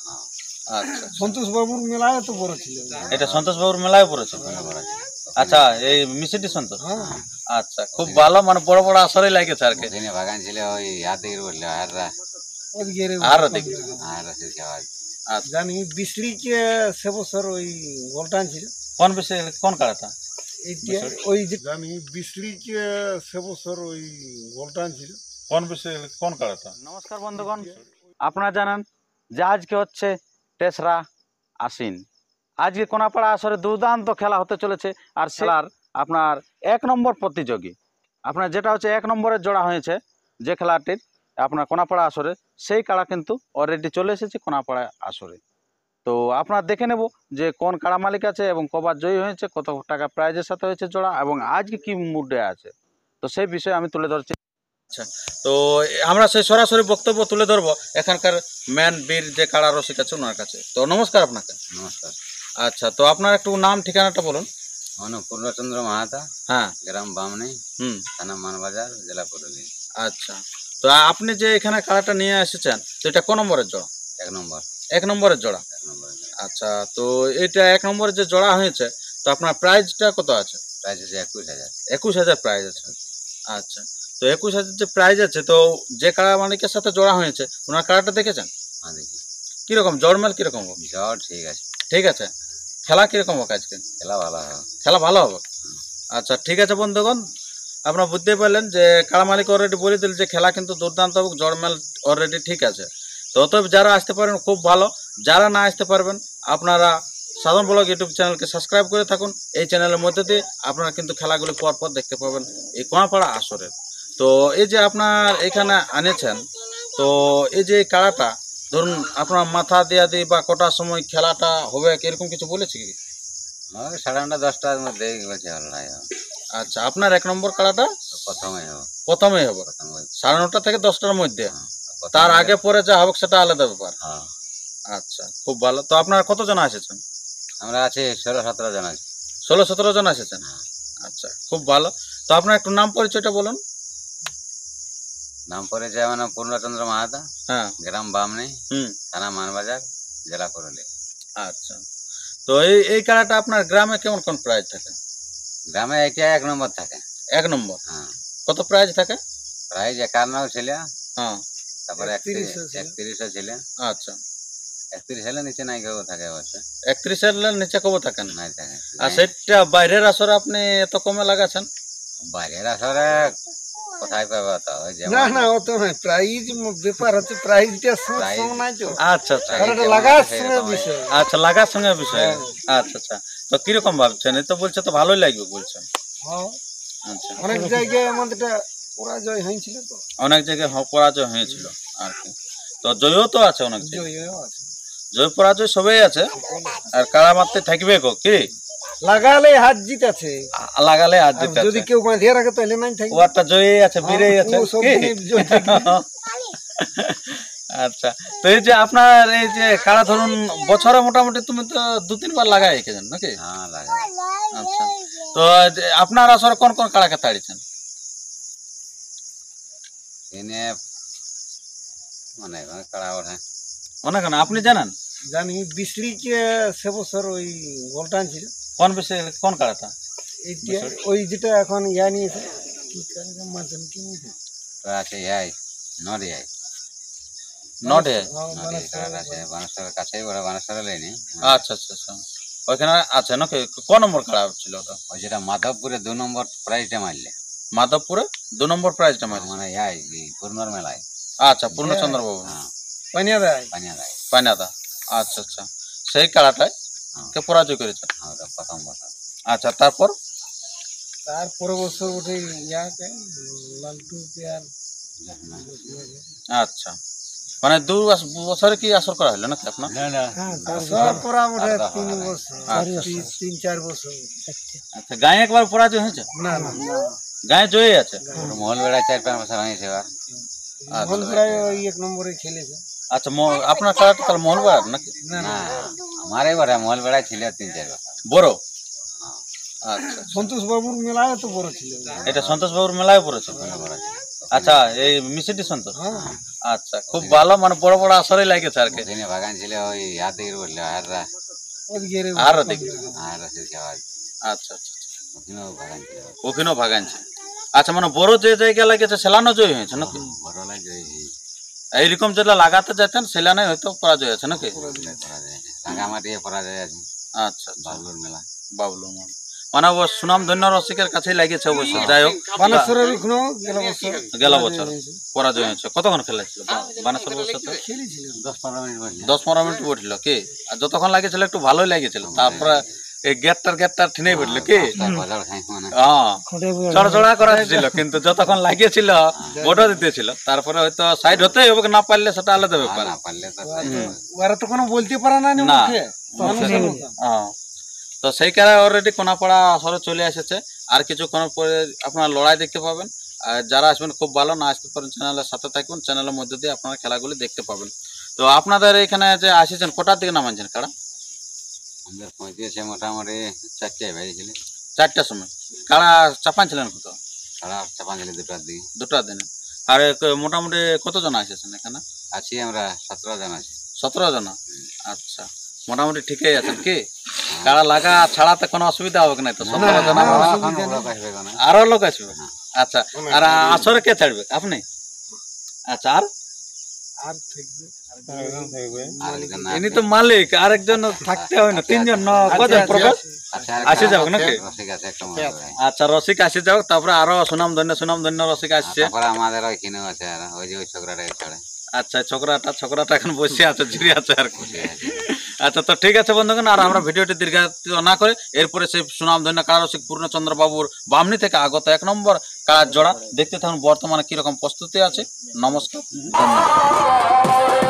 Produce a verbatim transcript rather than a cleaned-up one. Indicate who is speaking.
Speaker 1: আচ্ছা,
Speaker 2: সন্তোষ বাবুর মেলায় তো বড় ছিল।
Speaker 1: এটা সন্তোষ বাবুর মেলায় পড়েছে। আচ্ছা, এই মিষ্টি সন্তোষ। আচ্ছা, খুব ভালো, মানে বড় বড় আসরে লাগেছে আর কি।
Speaker 3: বাগান ছিল ওই আদির বললে আর
Speaker 1: আর দেখি
Speaker 2: আর জানি বিশ্রীকে সে বছর ওই গোলটান ছিল।
Speaker 1: কোন বিষয়, কোন কাড়াটা?
Speaker 2: এইটা ওই যে জানি বিশ্রীকে সে বছর ওই গোলটান ছিল।
Speaker 1: কোন বিষয়, কোন কাড়াটা? নমস্কার বন্ধুগণ, আপনারা জানেন যে আজকে হচ্ছে তেসরা আশ্বিন। আজকে কোনাপাড়া আসরে দুর্দান্ত খেলা হতে চলেছে। আর খেলার আপনার এক নম্বর প্রতিযোগী আপনার যেটা হচ্ছে এক নম্বরের জোড়া হয়েছে যে খেলাটির আপনার কোনাপাড়া আসরে, সেই কাড়া কিন্তু অলরেডি চলে এসেছে কোনাপাড়া আসরে। তো আপনারা দেখে নেব যে কোন কাড়া মালিক আছে এবং কবার জয়ী হয়েছে, কত টাকা প্রাইজের সাথে হয়েছে জোড়া, এবং আজকে কি মুডে আছে, তো সেই বিষয়ে আমি তুলে ধরছি। আচ্ছা, তো আমরা সেই সরাসরি বক্তব্য তুলে ধরবো এখানকার ম্যান বীর যে কাড়া রসিক আছে ওনার কাছে। তো নমস্কার আপনাকে।
Speaker 3: নমস্কার।
Speaker 1: আচ্ছা, তো আপনার একটু নাম ঠিকানাটা বলুন।
Speaker 3: পূর্ণচন্দ্র মাহাতা,
Speaker 1: হ্যাঁ,
Speaker 3: গ্রাম বামনি,
Speaker 1: হুম,
Speaker 3: থানা মানবাজার, জেলা পুরুলিয়া।
Speaker 1: আচ্ছা, তো আপনি যে এখানে কাড়াটা নিয়ে এসেছেন, তো এটা কোন নম্বরের জোড়া?
Speaker 3: এক নম্বর।
Speaker 1: এক নম্বরের জোড়া।
Speaker 3: এক নম্বর।
Speaker 1: আচ্ছা, তো এটা এক নম্বরের যে জোড়া হয়েছে, তো আপনার প্রাইজটা কত আছে?
Speaker 3: প্রাইজ আছে একুশ হাজার।
Speaker 1: একুশ হাজার প্রাইজ আছে। আচ্ছা, তো একুশ হাজার যে প্রাইজ আছে, তো যে কাড়া মালিকের সাথে জোড়া হয়েছে ওনার কাড়াটা দেখেছেন?
Speaker 3: হ্যাঁ দেখি।
Speaker 1: কিরকম জড়মেল কিরকম হবে?
Speaker 3: জ্বর ঠিক আছে।
Speaker 1: ঠিক আছে। খেলা কিরকম হবে আজকে?
Speaker 3: খেলা ভালো হবে।
Speaker 1: খেলা ভালো হবে। আচ্ছা, ঠিক আছে বন্ধুগণ, আপনারা বুঝতে পারলেন যে কাড়া মালিক অলরেডি বলে দিল যে খেলা কিন্তু দুর্দান্ত হবে, জড়মেল অলরেডি ঠিক আছে। তো অতএব যারা আসতে পারেন খুব ভালো, যারা না আসতে পারবেন আপনারা সাধারণ ব্লগ ইউটিউব চ্যানেলকে সাবস্ক্রাইব করে থাকুন। এই চ্যানেলের মধ্যে দিয়ে আপনারা কিন্তু খেলাগুলি পরপর দেখতে পাবেন এই কোনাপাড়া আসরের। তো এই যে আপনার এখানে আনেছেন, তো এই যে কাড়াটা ধরুন আপনার মাথা দেওয়া দিয়ে বা কটার সময় খেলাটা হবে এরকম কিছু বলেছে কি?
Speaker 3: ওই সাড়ে নটা দশটার মধ্যে বলছে ভালো নাই।
Speaker 1: আচ্ছা, আপনার এক নম্বর কাড়াটা
Speaker 3: প্রথমে হবে।
Speaker 1: প্রথমেই হবে সাড়ে নটা থেকে দশটার মধ্যে। তার আগে পরে যা হবে সেটা আলাদা ব্যাপার। আচ্ছা, খুব ভালো। তো আপনারা কতজন এসেছেন?
Speaker 3: আমরা আছি ষোলো সতেরো জন আছি।
Speaker 1: ষোলো সতেরো জন এসেছেন। আচ্ছা, খুব ভালো। তো আপনার একটু নাম পরিচয়টা বলুন।
Speaker 3: নাম পরিচয় আমার নাম পূর্ণচন্দ্র মাহাতা,
Speaker 1: হ্যাঁ,
Speaker 3: গ্রাম বামনি,
Speaker 1: হুম,
Speaker 3: থানা মানবাজার, জেলা পুরুলিয়া।
Speaker 1: আচ্ছা, তো এই এই কাড়াটা আপনার গ্রামে কেমন কোন প্রাইজ থাকে?
Speaker 3: গ্রামে এটা এক নম্বর থাকে। এক
Speaker 1: নম্বর।
Speaker 3: হ্যাঁ।
Speaker 1: কত প্রাইজ থাকে?
Speaker 3: প্রাইজ একান্নও ছিল,
Speaker 1: হ্যাঁ,
Speaker 3: তারপরে একত্রিশও ছিল।
Speaker 1: আচ্ছা,
Speaker 3: একত্রিশ হলে নিচে নাই কেউ থাকে অবশ্য।
Speaker 1: একত্রিশ এর নিচে কবে থাকেন?
Speaker 3: নাই থাকে।
Speaker 1: আর সেটা বাইরের আসরে আপনি এত কমে লাগাচ্ছেন?
Speaker 3: বাইরের আসরে কোথায় পাবে তো?
Speaker 2: না না, অত নয়, প্রাইজ ব্যাপার হচ্ছে, প্রাইজটা নাই তো।
Speaker 1: আচ্ছা আচ্ছা,
Speaker 2: লাগার সঙ্গে বিষয়।
Speaker 1: আচ্ছা, লাগার সঙ্গে বিষয়। আচ্ছা আচ্ছা, তো কিরকম ভাবছেন? এই তো বলছে তো ভালোই লাগবে বলছেন। আচ্ছা,
Speaker 2: অনেক জায়গায় আমাদের পরাজয় হয়েছিল, তো
Speaker 1: অনেক জায়গায় পরাজয় হয়েছিল আর কি। তো জয়ও তো আছে অনেক জায়গায়, জয় পরাজয় সবই আছে। আর কাড়া মারতে থাকবে গো কি?
Speaker 2: লাগালে হাত জিত আছে,
Speaker 1: লাগালে হাত জিত আছে।
Speaker 2: যদি কেউ বাঁধিয়ে রাখে তাহলে নাই থাকবে।
Speaker 1: ওটা জয় আছে, বীরেই আছে। আচ্ছা, তো এই যে আপনার এই যে কাড়া ধরুন বছরে মোটামুটি তুমি তো দু তিনবার লাগাই রেখেছেন নাকি?
Speaker 3: হ্যাঁ লাগাই।
Speaker 1: আচ্ছা, তো আপনার আসলে কোন কোন কাড়াকে তাড়িয়েছেন?
Speaker 3: এনে অনেক অনেক কাড়া ওঠে।
Speaker 1: অনেক না, আপনি জানেন?
Speaker 2: জানি বিশ্রীকে সে বছর ওই গোলটান ছিল।
Speaker 1: কোন বিষয়ে, কোন কাড়াটা?
Speaker 2: এইটা ওই যেটা এখন ইয়া নিয়েছে কি কাড়া মাঝন কি নিয়েছে?
Speaker 3: আছে ইয়াই নড়ে আই
Speaker 1: নড়ে
Speaker 3: নড়ে কাড়া আছে বানাসের কাছেই বড় বানাসের লাইনে।
Speaker 1: আচ্ছা আচ্ছা আচ্ছা, ওইখানে আছে নাকি? কোন নম্বর কাড়া ছিল ওটা?
Speaker 3: ওই যেটা মাধবপুরে দু নম্বর প্রাইজটা মারলে।
Speaker 1: মাধবপুরে দু নম্বর প্রাইজটা মারলে
Speaker 3: মানে ইয়াই পূর্ণর মেলায়।
Speaker 1: আচ্ছা, পূর্ণচন্দ্র বাবু।
Speaker 3: হ্যাঁ,
Speaker 2: পানিয়া দেয়
Speaker 3: পানিয়া দেয়
Speaker 1: পানিয়াদা। আচ্ছা আচ্ছা, সেই কাড়াটায় কে পরাজয় করেছে?
Speaker 3: প্রথম বছর।
Speaker 1: আচ্ছা, তারপর
Speaker 2: তারপরে বছর উঠে ইয়াকে লালটু পেয়ার।
Speaker 1: আচ্ছা, মানে দু বছরে কি আসর করা হলো নাকি আপনার?
Speaker 3: না না,
Speaker 2: তারপরে উঠে তিন বছর তিন চার বছর।
Speaker 1: আচ্ছা, গায়ে একবার পরাজয় হয়েছে?
Speaker 2: না না,
Speaker 1: গায়ে জয়ী আছে।
Speaker 3: মহল বেড়ায় চার পাঁচ বছর হয়েছে এবার।
Speaker 2: মহল প্রায় ওই এক নম্বরে খেলেছে।
Speaker 1: আচ্ছা, আপনার কাড়াটা তাহলে মহল বেড়ার নাকি?
Speaker 3: না না, আমার এবারে মহল বেড়ায় ছিল তিন চার বছর
Speaker 1: বড়। আচ্ছা,
Speaker 2: সন্তোষ বাবুর মেলায় তো বড় ছিল।
Speaker 1: এটা সন্তোষ বাবুর মেলায় পড়েছে। আচ্ছা এই মিসিডিশন তো
Speaker 2: হ্যাঁ
Speaker 1: আচ্ছা খুব ভালো মানে বড় বড় আসরে লাগেছে আর কি
Speaker 3: ওখানে বাগান ছিল ওই হাত দিকে বললো আর
Speaker 2: ওদিকে রে
Speaker 1: আর দেখি
Speaker 3: আর রসিদ খাওয়ার
Speaker 1: আচ্ছা আচ্ছা
Speaker 3: ওখানেও বাগান ছিল
Speaker 1: ওখানেও ভাগানছে আচ্ছা মানে বড় যে জায়গা লাগেছে সেলানো জয় হয়েছে নাকি
Speaker 3: বড় লাগে
Speaker 1: এইরকম যেটা লাগাতে যেতেন সেলানে হয়তো পরাজয় আছে নাকি
Speaker 3: করা যায় রাঙামাটি পড়া যায় আছে
Speaker 1: আচ্ছা আচ্ছা
Speaker 3: বাবলুর মেলা
Speaker 1: বাবলু মান। মানে ও সুনাম ধন্য রসিকের কাছেই লাগিয়েছে অবশ্য যাই হোক
Speaker 2: বানেশ্বরের ওখানেও গেল বছর
Speaker 1: গেল বছর পরাজয় হয়েছে কতক্ষণ খেলেছিল বানেশ্বর বছর
Speaker 2: খেলেছিলেন
Speaker 3: দশ পনেরো মিনিট বলছে
Speaker 1: দশ পনেরো মিনিট উঠলো কি আর যতক্ষণ লাগিয়েছিল একটু ভালোই লাগিয়েছিল তারপরে এই গেটটার গেটটার ঠিনে পড়লো কি
Speaker 3: বাজার খাই মানে
Speaker 1: হ্যাঁ
Speaker 2: খুঁটে
Speaker 1: চড়চড়া করা ছিল কিন্তু যতক্ষণ লাগিয়েছিল বড় দিতেছিল তারপরে হয়তো সাইড হতেই হবে না পারলে সেটা আলাদা ব্যাপার
Speaker 3: না পারলে তো
Speaker 2: ওরা তো কোনো বলতে পারে না
Speaker 1: না।
Speaker 2: মুখে মানুষের মতো।
Speaker 1: হ্যাঁ। তো সেই কারণে অলরেডি কোনাপাড়া আসরে চলে এসেছে আর কিছুক্ষণ পরে আপনারা লড়াই দেখতে পাবেন আর যারা আসবেন খুব ভালো না আসতে পারেন চ্যানেলের সাথে থাকবেন চ্যানেলের মধ্যে দিয়ে আপনারা খেলাগুলি দেখতে পাবেন তো আপনাদের এখানে যে আসেছেন কোটার দিকে নামাচ্ছেন কারা
Speaker 3: আমাদের পঁয়ত্রিশে মোটামুটি চারটায় বেরিয়েছিল
Speaker 1: চারটার সময় কারা চাপান ছিলেন কত
Speaker 3: সারা চাপাঞ্জলি দুটার দিকে
Speaker 1: দুটার দিনে আর এক- মোটামুটি কতজন আসেছেন এখানে
Speaker 3: আছি আমরা সতেরো জন আছি
Speaker 1: সতেরো জন আচ্ছা মোটামুটি ঠিকই আছেন কি কারা লাগা ছাড়াতে কোনো অসুবিধা হবে না তো সতেরো জন
Speaker 3: এখন ওরা আসবে কেন
Speaker 1: আরো লোক আসবে আচ্ছা আর আসরে কে ছাড়বে আপনি আচ্ছা আর
Speaker 2: আর থাকবে
Speaker 3: আর একজন না
Speaker 1: ইনি তো মালিক আরেকজন থাকতে হয় না তিনজন না কজন প্রকাশ
Speaker 3: আছে
Speaker 1: আসে যাবে নাকি
Speaker 3: রসিক আছে একটা মনে হয়
Speaker 1: আচ্ছা রসিক আসে যাও তারপরে আরো সুনাম ধন্য সুনাম ধন্য রসিক আসছে
Speaker 3: তারপরে আমাদের ওইখানেও আছে আর ওই যে ওই ছোকরাটাকে ছাড়ে
Speaker 1: আচ্ছা ছোকরাটা ছোকরাটা এখন বসে আছে ঝুড়ি আছে আর কি আচ্ছা তো ঠিক আছে বন্ধুগণ আর আমরা ভিডিওটি দীর্ঘায়িত না করে এরপরে সেই সুনাম ধন্য কারারসিক পূর্ণচন্দ্র বাবুর বামনি থেকে আগত এক নম্বর কারার জোড়া দেখতে থাকুন বর্তমানে কিরকম প্রস্তুতি আছে নমস্কার ধন্যবাদ